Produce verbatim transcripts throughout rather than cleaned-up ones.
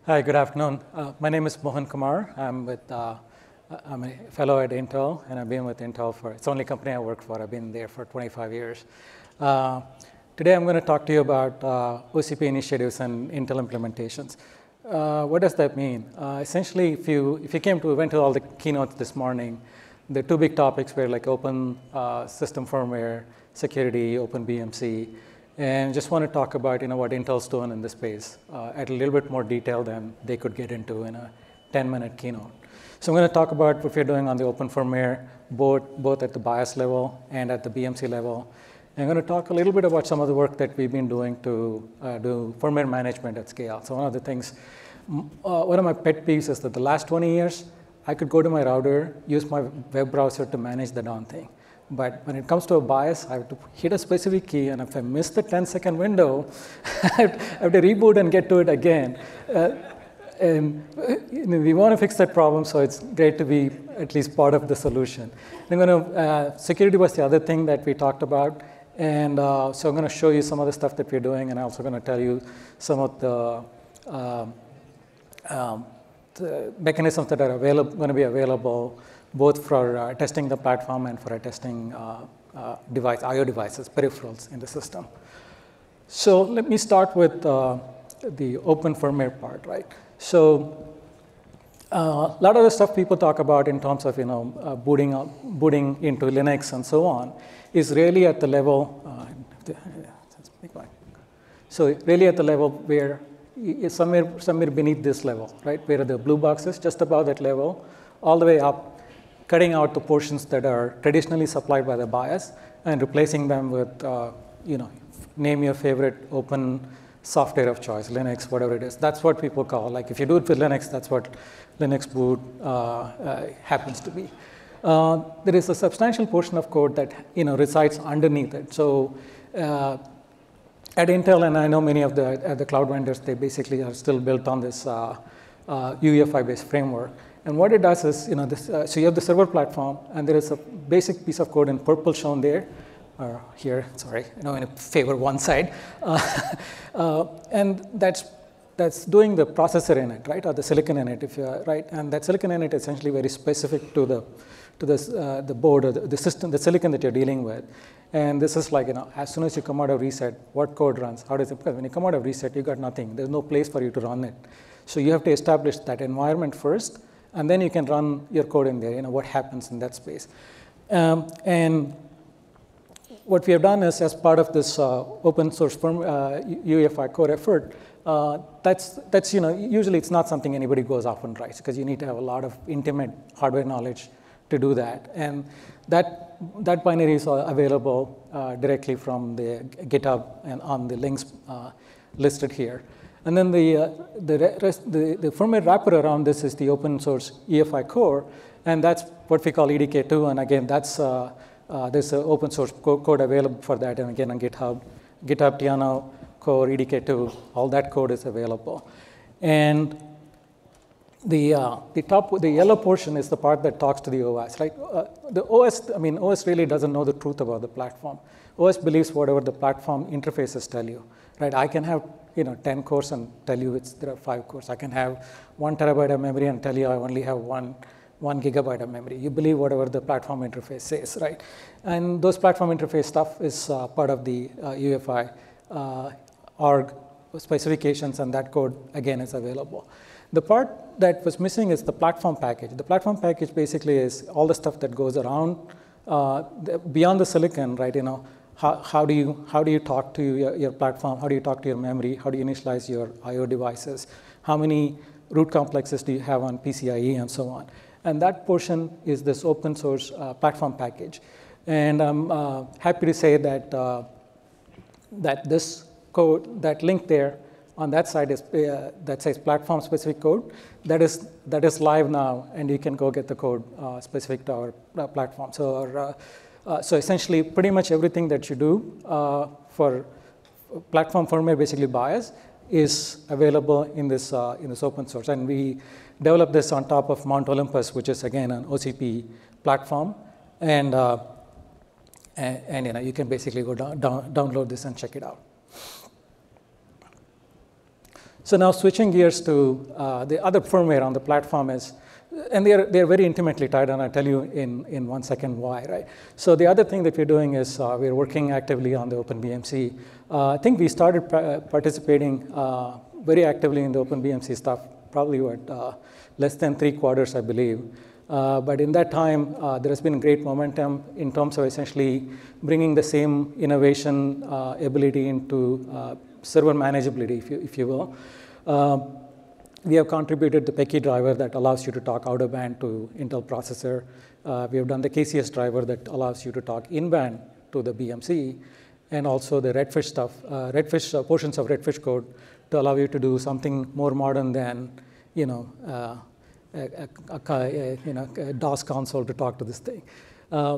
Hi, good afternoon. Uh, my name is Mohan Kumar. I'm with uh, I'm a fellow at Intel, and I've been with Intel for it's the only company I work for. I've been there for twenty-five years. Uh, today, I'm going to talk to you about uh, O C P initiatives and Intel implementations. Uh, what does that mean? Uh, essentially, if you if you came to went to all the keynotes this morning, the two big topics were like open uh, system firmware, security, open B M C. And just want to talk about you know, what Intel's doing in this space uh, at a little bit more detail than they could get into in a ten minute keynote. So I'm going to talk about what we're doing on the open firmware, both, both at the BIOS level and at the B M C level. And I'm going to talk a little bit about some of the work that we've been doing to uh, do firmware management at scale. So one of the things, uh, one of my pet peeves is that the last twenty years, I could go to my router, use my web browser to manage the darn thing. But when it comes to a BIOS, I have to hit a specific key, and if I miss the ten second window, I have to reboot and get to it again. Uh, and you know, we want to fix that problem, so it's great to be at least part of the solution. I'm going to, uh, security was the other thing that we talked about, and uh, so I'm going to show you some of the stuff that we're doing, and I'm also going to tell you some of the, uh, um, the mechanisms that are available, going to be available both for uh, testing the platform and for uh, testing uh, uh, device, I O devices, peripherals in the system. So let me start with uh, the open firmware part, right? So uh, a lot of the stuff people talk about in terms of you know uh, booting up, booting into Linux and so on is really at the level. Uh, so really at the level where somewhere somewhere beneath this level, right? Where the blue box is just above that level, all the way up, cutting out the portions that are traditionally supplied by the BIOS and replacing them with, uh, you know, name your favorite open software of choice, Linux, whatever it is. That's what people call, like if you do it with Linux, that's what Linux boot uh, uh, happens to be. Uh, there is a substantial portion of code that, you know, resides underneath it. So uh, at Intel, and I know many of the, uh, the cloud vendors, they basically are still built on this uh, uh, U E F I-based framework. And what it does is, you know, this, uh, so you have the server platform, and there is a basic piece of code in purple shown there, or here, sorry, you know, in favor one side. Uh, uh, and that's, that's doing the processor in it, right, or the silicon in it, if you're right. And that silicon in it is essentially very specific to the, to this, uh, the board or the, the system, the silicon that you're dealing with. And this is like, you know, as soon as you come out of reset, what code runs? How does it, because when you come out of reset, you got nothing. There's no place for you to run it. So you have to establish that environment first, and then you can run your code in there, you know, what happens in that space. Um, and what we have done is, as part of this uh, open source firm, uh, U E F I core effort, uh, that's, that's, you know, usually it's not something anybody goes off and writes, because you need to have a lot of intimate hardware knowledge to do that. And that, that binary is available uh, directly from the GitHub and on the links uh, listed here. And then the, uh, the, rest, the, the firmware wrapper around this is the open source E F I core, and that's what we call E D K two. And again, that's uh, uh, there's an open source co code available for that. And again, on GitHub, GitHub Tiano core E D K two, all that code is available. And the uh, the top, the yellow portion is the part that talks to the O S. Right? Uh, the O S, I mean, O S really doesn't know the truth about the platform. O S believes whatever the platform interfaces tell you. Right? I can have you know, ten cores and tell you it's, there are five cores. I can have one terabyte of memory and tell you I only have one, one gigabyte of memory. You believe whatever the platform interface says, right? And those platform interface stuff is uh, part of the uh, U E F I uh, org specifications, and that code, again, is available. The part that was missing is the platform package. The platform package basically is all the stuff that goes around, uh, the, beyond the silicon, right, you know, How, how, do you, how do you talk to your, your platform? How do you talk to your memory? How do you initialize your I O devices? How many root complexes do you have on P C I E and so on? And that portion is this open source uh, platform package. And I'm uh, happy to say that, uh, that this code, that link there on that side is, uh, that says platform specific code, that is, that is live now, and you can go get the code uh, specific to our uh, platform. So our, uh, Uh, so essentially, pretty much everything that you do uh, for platform firmware, basically BIOS, is available in this uh, in this open source. And we developed this on top of Mount Olympus, which is again an O C P platform. And uh, and, and you know you can basically go down, down download this and check it out. So now switching gears to uh, the other firmware on the platform is, and they're, they're very intimately tied, and I'll tell you in, in one second why, right? So the other thing that we're doing is uh, we're working actively on the OpenBMC. Uh, I think we started pa participating uh, very actively in the OpenBMC stuff, probably what, uh, less than three quarters, I believe. Uh, but in that time, uh, there has been great momentum in terms of essentially bringing the same innovation uh, ability into uh, server manageability, if you, if you will. Uh, we have contributed the P E C I driver that allows you to talk out of band to Intel processor. Uh, we have done the K C S driver that allows you to talk in band to the B M C, and also the Redfish stuff, uh, Redfish uh, portions of Redfish code to allow you to do something more modern than, you know, uh, A, a, a, you know, a DOS console to talk to this thing. Uh,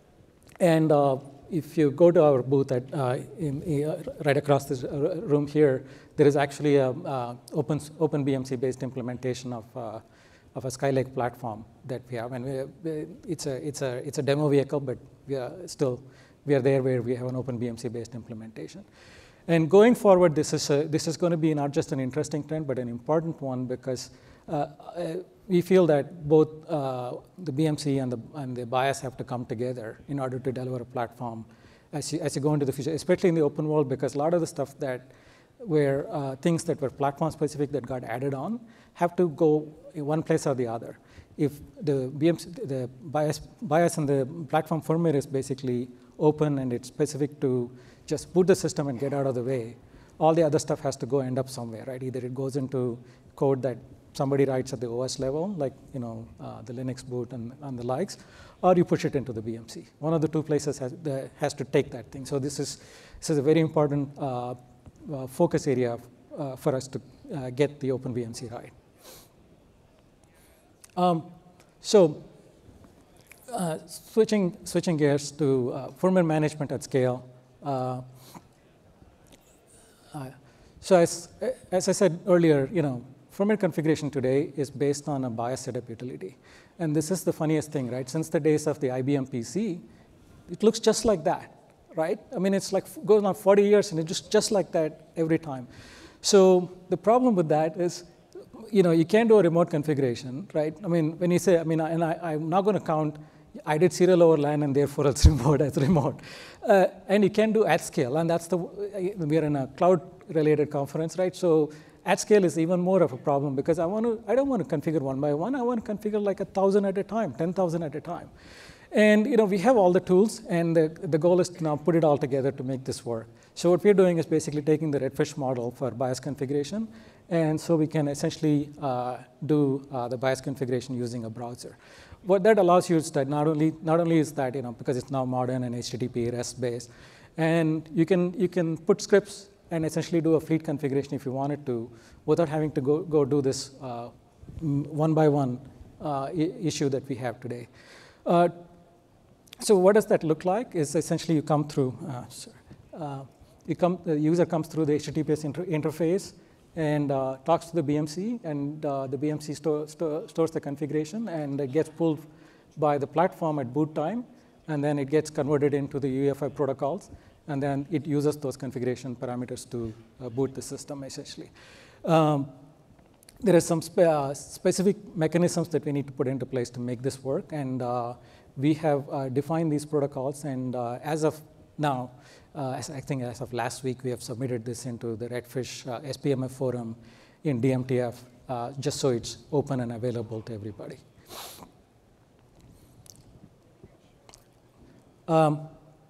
and uh, if you go to our booth at, uh, in, uh, right across this room here, there is actually a uh, open, OpenBMC-based implementation of, uh, of a Skylake platform that we have. And we, it's, a, it's, a, it's a demo vehicle, but we are still, we are there where we have an OpenBMC-based implementation. And going forward, this is, a, this is going to be not just an interesting trend, but an important one, because uh, we feel that both uh, the B M C and the, and the BIOS have to come together in order to deliver a platform as you, as you go into the future, especially in the open world, because a lot of the stuff that were uh, things that were platform specific that got added on have to go in one place or the other. If the B M C, the BIOS, BIOS and the platform firmware is basically open and it's specific to just boot the system and get out of the way, all the other stuff has to go end up somewhere, right? Either it goes into code that somebody writes at the O S level, like you know uh, the Linux boot and, and the likes, or you push it into the B M C. One of the two places has, the, has to take that thing. So this is this is a very important uh, uh, focus area uh, for us to uh, get the OpenBMC right. Um, so uh, switching switching gears to uh, firmware management at scale. Uh, uh, so as as I said earlier, you know. Firmware configuration today is based on a BIOS setup utility. And this is the funniest thing, right? Since the days of the I B M P C, it looks just like that, right? I mean, it's like goes on forty years and it's just, just like that every time. So the problem with that is, you know, you can't do a remote configuration, right? I mean, when you say, I mean, and I, I'm not going to count, I did serial over LAN and therefore it's remote as remote. Uh, and you can do at scale, and that's the, we are in a cloud-related conference, right? So at scale is even more of a problem because I want to, I don't want to configure one by one. I want to configure like a thousand at a time, ten thousand at a time. And you know, we have all the tools, and the, the goal is to now put it all together to make this work. So what we're doing is basically taking the Redfish model for BIOS configuration, and so we can essentially uh, do uh, the BIOS configuration using a browser. What that allows you is that not only, not only is that, you know, because it's now modern and H T T P REST based, and you can, you can put scripts and essentially do a fleet configuration if you wanted to, without having to go, go do this uh, one by one uh, issue that we have today. Uh, so what does that look like? Is essentially you come through, uh, sorry, uh, you come, the user comes through the H T T P S inter interface and uh, talks to the B M C, and uh, the B M C store, store, stores the configuration, and it gets pulled by the platform at boot time, and then it gets converted into the U E F I protocols, and then it uses those configuration parameters to uh, boot the system, essentially. Um, there are some spe uh, specific mechanisms that we need to put into place to make this work, and uh, we have uh, defined these protocols, and uh, as of now, uh, as I think as of last week, we have submitted this into the Redfish uh, S P M F forum in D M T F, uh, just so it's open and available to everybody. Um,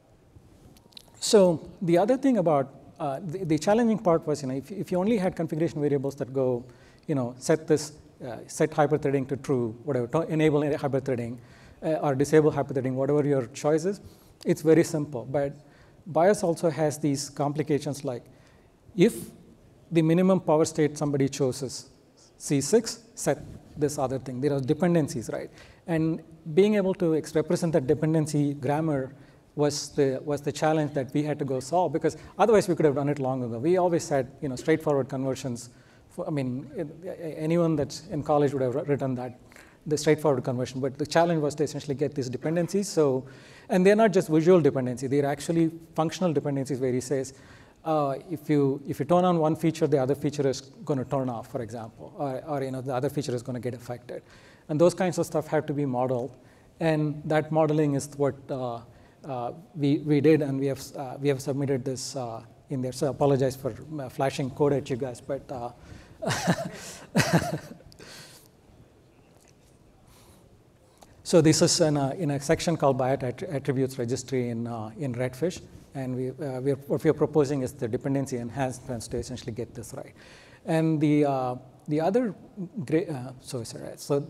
So the other thing about, uh, the, the challenging part was, you know, if, if you only had configuration variables that go, you know, set this, uh, set hyperthreading to true, whatever, to enable hyperthreading, uh, or disable hyperthreading, whatever your choice is, it's very simple. But BIOS also has these complications like, if the minimum power state somebody chose is C six, set this other thing. There are dependencies, right? And being able to represent that dependency grammar was the, was the challenge that we had to go solve, because otherwise we could have done it long ago. We always had, you know, straightforward conversions. For, I mean, it, anyone that's in college would have written that, the straightforward conversion, but the challenge was to essentially get these dependencies. So, and they're not just visual dependency, they're actually functional dependencies where he says, uh, if you if you turn on one feature, the other feature is going to turn off, for example, or, or you know the other feature is going to get affected, and those kinds of stuff have to be modeled, and that modeling is what uh, uh, we we did, and we have uh, we have submitted this uh, in there. So I apologize for uh, flashing code at you guys, but. Uh, So this is in a, in a section called Bias Attributes Registry in, uh, in Redfish. And we, uh, we are, what we are proposing is the dependency enhancements to essentially get this right. And the, uh, the other, great, uh, so, sorry, so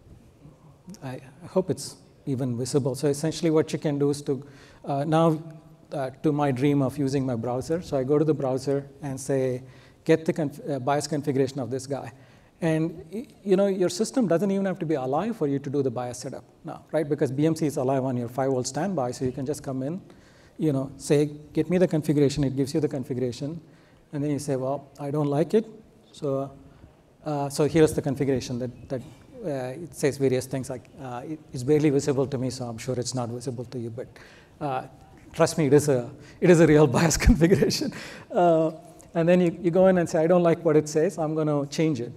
I hope it's even visible. So essentially what you can do is to, uh, now uh, to my dream of using my browser. So I go to the browser and say, get the conf uh, bias configuration of this guy. And you know, your system doesn't even have to be alive for you to do the bias setup now, right? Because B M C is alive on your five volt standby, so you can just come in, you know, say, get me the configuration, it gives you the configuration, and then you say, well, I don't like it, so uh, so here's the configuration that, that uh, it says various things like, uh, it, it's barely visible to me, so I'm sure it's not visible to you, but uh, trust me, it is a, it is a real bias configuration. Uh, and then you, you go in and say, I don't like what it says, I'm gonna change it.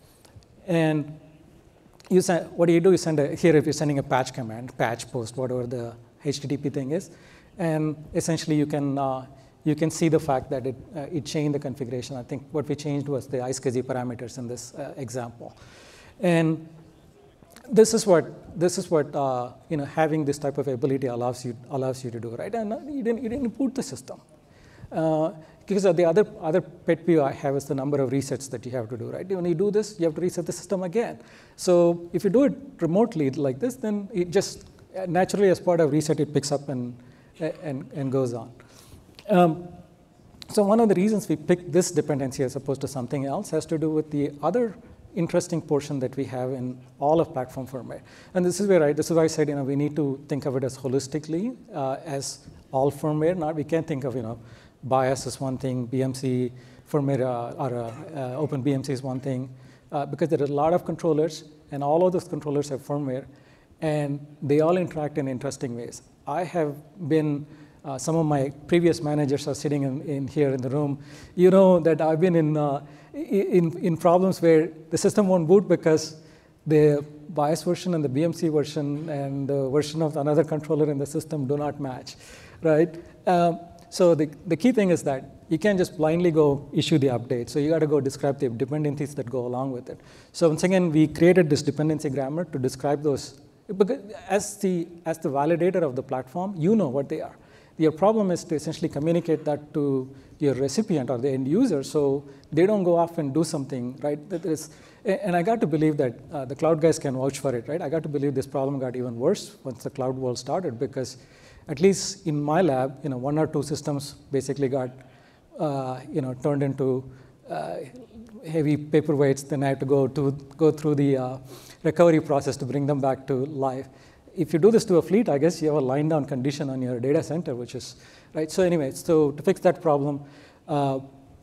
And you send, what do you do? You send a, here if you're sending a patch command, patch post, whatever the H T T P thing is, and essentially you can uh, you can see the fact that it uh, it changed the configuration. I think what we changed was the iSCSI parameters in this uh, example, and this is what this is what uh, you know having this type of ability allows you allows you to do, right? And you didn't you didn't boot the system. Uh, Because the other, other pet peeve I have is the number of resets that you have to do, right? When you do this, you have to reset the system again. So if you do it remotely like this, then it just naturally as part of reset, it picks up and, and, and goes on. Um, so one of the reasons we picked this dependency as opposed to something else has to do with the other interesting portion that we have in all of platform firmware. And this is where I, this is why I said, you know, we need to think of it as holistically uh, as all firmware. Now we can't think of, you know, BIOS is one thing, B M C firmware uh, or uh, uh, Open B M C is one thing, uh, because there are a lot of controllers, and all of those controllers have firmware, and they all interact in interesting ways. I have been, uh, some of my previous managers are sitting in, in here in the room. You know that I've been in, uh, in, in problems where the system won't boot because the BIOS version and the B M C version and the version of another controller in the system do not match, right? Um, So the, the key thing is that you can't just blindly go issue the update. So you got to go describe the dependencies that go along with it. So once again, we created this dependency grammar to describe those. Because as the, as the validator of the platform, you know what they are. Your problem is to essentially communicate that to your recipient or the end user so they don't go off and do something, right? That is, and I got to believe that uh, the cloud guys can vouch for it, right? I got to believe this problem got even worse once the cloud world started, because at least in my lab, you know, one or two systems basically got, uh, you know, turned into uh, heavy paperweights. Then I have to go to go through the uh, recovery process to bring them back to life. If you do this to a fleet, I guess you have a line down condition on your data center, which is right. So anyway, so to fix that problem, uh,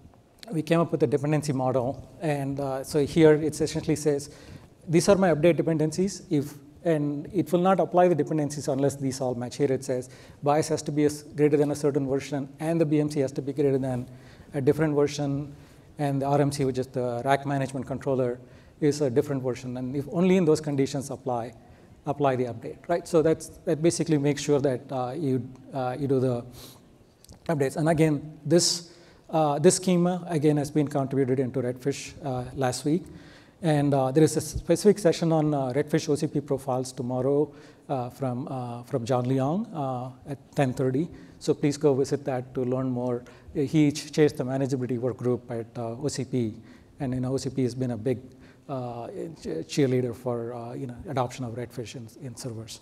we came up with a dependency model, and uh, so here it essentially says, these are my update dependencies. If And it will not apply the dependencies unless these all match. Here it says BIOS has to be a, greater than a certain version, and the B M C has to be greater than a different version, and the R M C, which is the rack management controller, is a different version. And if only in those conditions apply, apply the update, right? So that's, that basically makes sure that uh, you, uh, you do the updates. And again, this, uh, this schema, again, has been contributed into Redfish uh, last week. And uh, there is a specific session on uh, Redfish O C P profiles tomorrow uh, from, uh, from John Leong uh, at ten thirty. So please go visit that to learn more. He chairs the manageability work group at uh, O C P. And you know, O C P has been a big uh, cheerleader for uh, you know, adoption of Redfish in, in servers.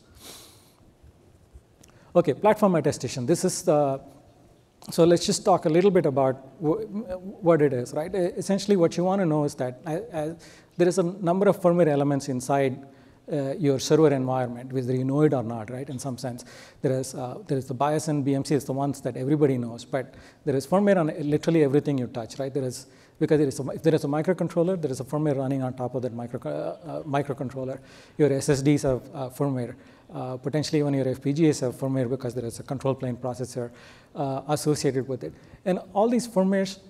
Okay, platform attestation. This is the, so let's just talk a little bit about what it is, right? Essentially, what you want to know is that uh, there is a number of firmware elements inside uh, your server environment, whether you know it or not, right? In some sense, there is uh, there is the BIOS and B M C is the ones that everybody knows, but there is firmware on literally everything you touch, right? There is because there is a, if there is a microcontroller, there is a firmware running on top of that micro, uh, uh, microcontroller. Your S S Ds have uh, firmware. Uh, potentially even your F P G As have firmware because there is a control plane processor uh, associated with it. And all these firmwares,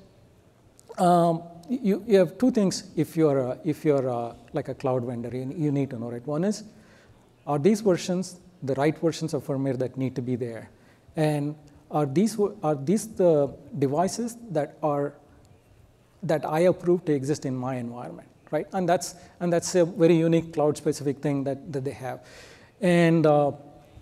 um, you, you have two things if you're, uh, if you're uh, like a cloud vendor, you, you need to know, right? One is, are these versions the right versions of firmware that need to be there? And are these, are these the devices that are that I approve to exist in my environment, right? And that's, and that's a very unique cloud-specific thing that, that they have. And uh,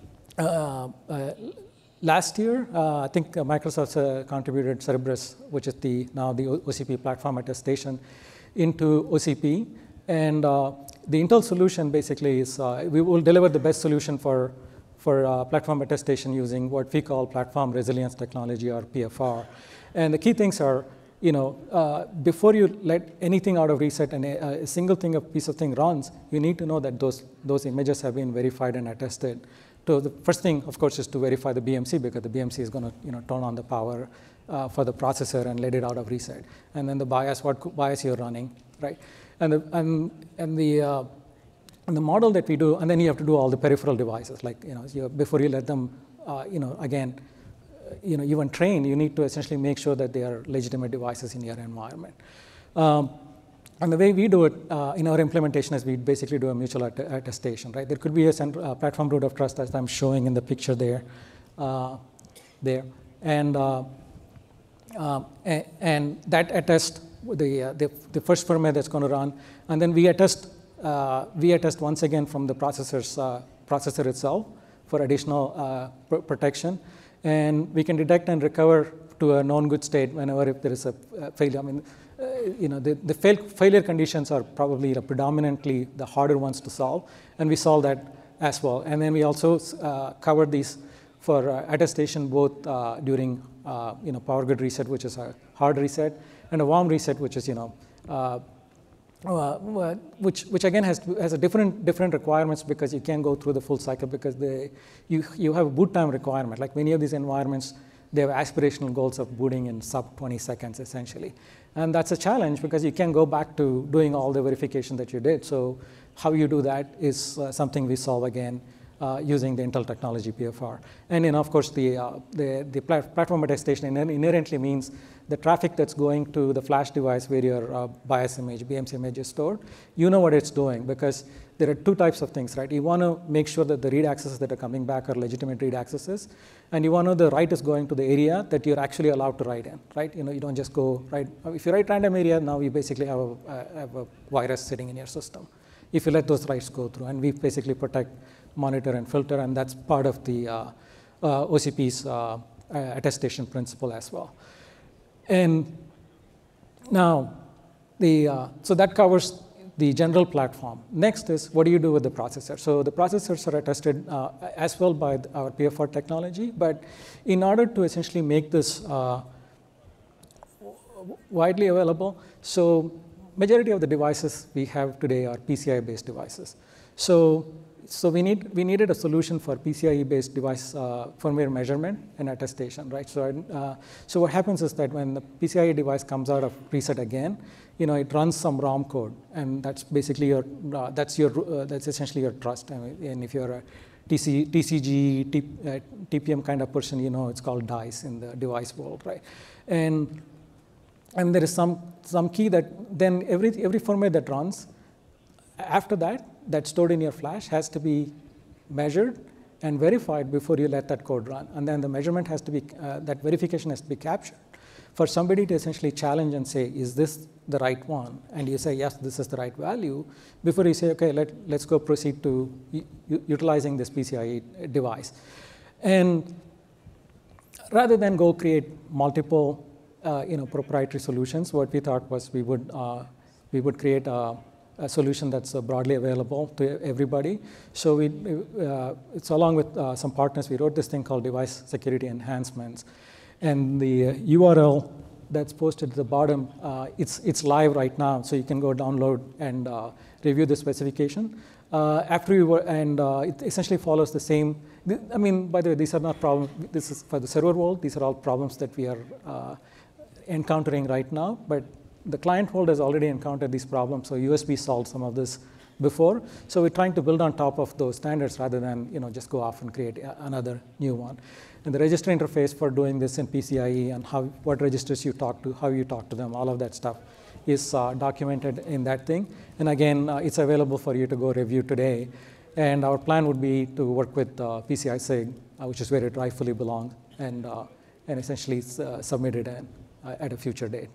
uh, uh, last year, uh, I think uh, Microsoft uh, contributed Cerberus, which is the, now the O C P platform attestation, into O C P. And uh, the Intel solution basically is, uh, we will deliver the best solution for, for uh, platform attestation using what we call platform resilience technology, or P F R. And the key things are, you know, uh, before you let anything out of reset and a, a single thing, a piece of thing runs, you need to know that those, those images have been verified and attested. So the first thing, of course, is to verify the B M C, because the B M C is going to, you know, turn on the power uh, for the processor and let it out of reset. And then the BIOS, what BIOS you're running, right? And the, and, and the, uh, and the model that we do, and then you have to do all the peripheral devices, like, you know, you, before you let them, uh, you know, again, you know, even train, you need to essentially make sure that they are legitimate devices in your environment. Um, and the way we do it uh, in our implementation is we basically do a mutual att attestation, right? There could be a central, uh, platform root of trust, as I'm showing in the picture there, uh, there, and uh, uh, and, and that attests the, uh, the the first firmware that's going to run, and then we attest uh, we attest once again from the processor's uh, processor itself for additional uh, pr protection. And we can detect and recover to a known good state whenever if there is a uh, failure. I mean, uh, you know, the, the fail failure conditions are probably uh, predominantly the harder ones to solve, and we solve that as well. And then we also uh, cover these for uh, attestation both uh, during, uh, you know, power grid reset, which is a hard reset, and a warm reset, which is, you know, uh, Uh, which, which again has, to, has a different, different requirements, because you can't go through the full cycle, because they, you, you have a boot time requirement. Like many of these environments, they have aspirational goals of booting in sub twenty seconds, essentially. And that's a challenge, because you can't go back to doing all the verification that you did. So how you do that is uh, something we solve again uh, using the Intel technology P F R. And then, of course, the, uh, the, the plat platform attestation inherently means the traffic that's going to the flash device where your uh, BIOS image, B M C image is stored, you know what it's doing, because there are two types of things, right? You want to make sure that the read accesses that are coming back are legitimate read accesses, and you want to know the write is going to the area that you're actually allowed to write in, right? You know, you don't just go write. If you write random area, now you basically have a, uh, have a virus sitting in your system. If you let those writes go through, and we basically protect, monitor, and filter, and that's part of the uh, uh, O C P's uh, uh, attestation principle as well. And now, the, uh, so that covers the general platform. Next is, what do you do with the processor? So the processors are attested uh, as well by our P F R technology, but in order to essentially make this uh, widely available, so majority of the devices we have today are P C I-based devices. So So we need we needed a solution for P C I E-based device uh, firmware measurement and attestation, right? So uh, so what happens is that when the P C I E device comes out of reset again, you know, it runs some ROM code, and that's basically your uh, that's your uh, that's essentially your trust. I mean, and if you're a T C, T C G, T, uh, T P M kind of person, you know, it's called DICE in the device world, right? And and there is some some key that then every every firmware that runs after that, that's stored in your flash, has to be measured and verified before you let that code run. And then the measurement has to be, uh, that verification has to be captured for somebody to essentially challenge and say, is this the right one? And you say, yes, this is the right value, before you say, okay, let, let's go proceed to utilizing this P C I E device. And rather than go create multiple uh, you know, proprietary solutions, what we thought was we would, uh, we would create a a solution that's uh, broadly available to everybody. So we, uh, it's along with uh, some partners, we wrote this thing called Device Security Enhancements. And the uh, U R L that's posted at the bottom, uh, it's, it's live right now, so you can go download and uh, review the specification. Uh, after we were, and uh, it essentially follows the same, I mean, by the way, these are not problems, this is for the server world, these are all problems that we are uh, encountering right now, but the client world has already encountered these problems, so U S B solved some of this before. So we're trying to build on top of those standards rather than you know, just go off and create another new one. And the register interface for doing this in P C I E and how, what registers you talk to, how you talk to them, all of that stuff is uh, documented in that thing. And again, uh, it's available for you to go review today. And our plan would be to work with uh, P C I SIG, uh, which is where it rightfully belongs, and, uh, and essentially uh, submit it in, uh, at a future date.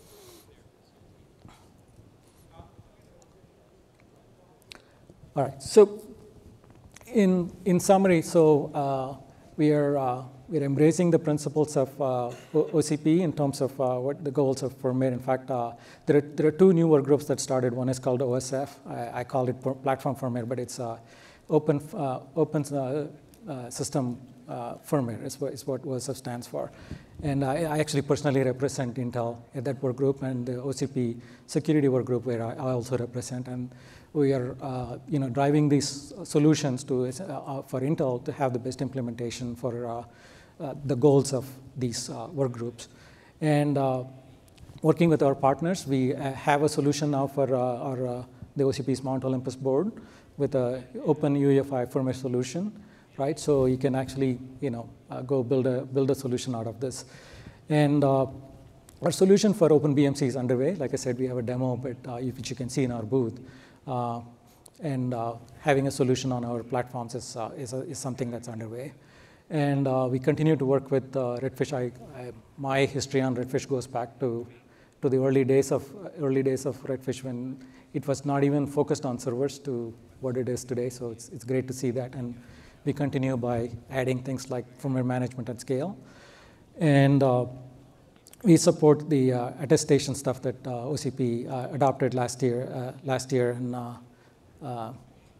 All right, so in, in summary, so uh, we are uh, we're embracing the principles of uh, O C P in terms of uh, what the goals of firmware. In fact, uh, there, are, there are two new work groups that started. One is called O S F. I, I call it platform firmware, but it's uh, open, uh, open uh, uh, system uh, firmware is what, is what O S F stands for. And I, I actually personally represent Intel at that work group, and the O C P security work group where I, I also represent. And we are uh, you know, driving these solutions to, uh, for Intel to have the best implementation for uh, uh, the goals of these uh, work groups. And uh, working with our partners, we uh, have a solution now for uh, our, uh, the O C P's Mount Olympus board with an open U E F I firmware solution, right? So you can actually you know, uh, go build a, build a solution out of this. And uh, our solution for OpenBMC is underway. Like I said, we have a demo, but uh, which you can see in our booth. Uh, and uh, having a solution on our platforms is, uh, is, a, is something that's underway. And uh, we continue to work with uh, Redfish. I, I, my history on Redfish goes back to, to the early days of early days of Redfish when it was not even focused on servers to what it is today. So it's, it's great to see that. And we continue by adding things like firmware management at scale. And uh, we support the uh, attestation stuff that uh, O C P uh, adopted last year, uh, last year in uh, uh,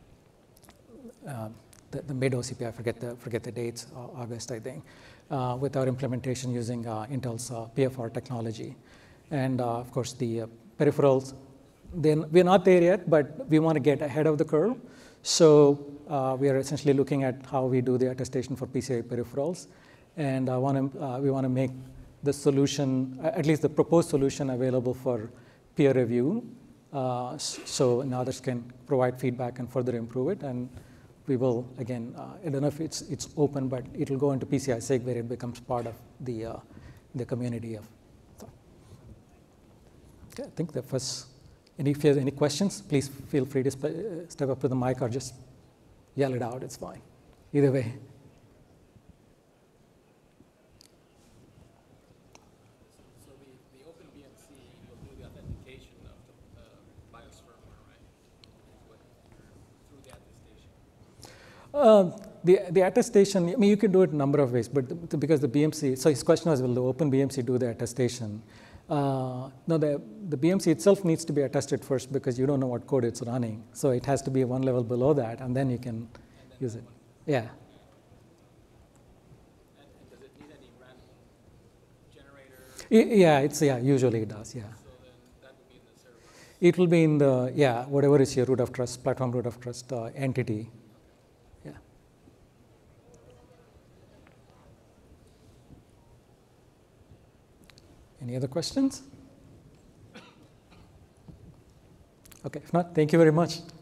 uh, the, the mid-O C P, I forget the, forget the dates, uh, August, I think, uh, with our implementation using uh, Intel's uh, P F R technology. And uh, of course, the uh, peripherals, then we're not there yet, but we want to get ahead of the curve. So uh, we are essentially looking at how we do the attestation for P C I peripherals. And uh, want to, uh, we want to make the solution, at least the proposed solution, available for peer review, uh, so others can provide feedback and further improve it. And we will, again, uh, I don't know if it's, it's open, but it will go into P C I SIG where it becomes part of the, uh, the community of. So. Okay, I think the first, any, if you have any questions, please feel free to step up to the mic or just yell it out, it's fine. Either way. Uh, the, the attestation, I mean, you can do it a number of ways, but the, because the B M C, so his question was, will the open B M C do the attestation? Uh, no, the, the B M C itself needs to be attested first because you don't know what code it's running. So it has to be one level below that, and then you can use it. Yeah. And, and does it need any random generator? Yeah, it's, yeah, usually it does, yeah. So then that would be in the server? It will be in the, yeah, whatever is your root of trust, platform root of trust uh, entity. Any other questions? Okay, if not, thank you very much.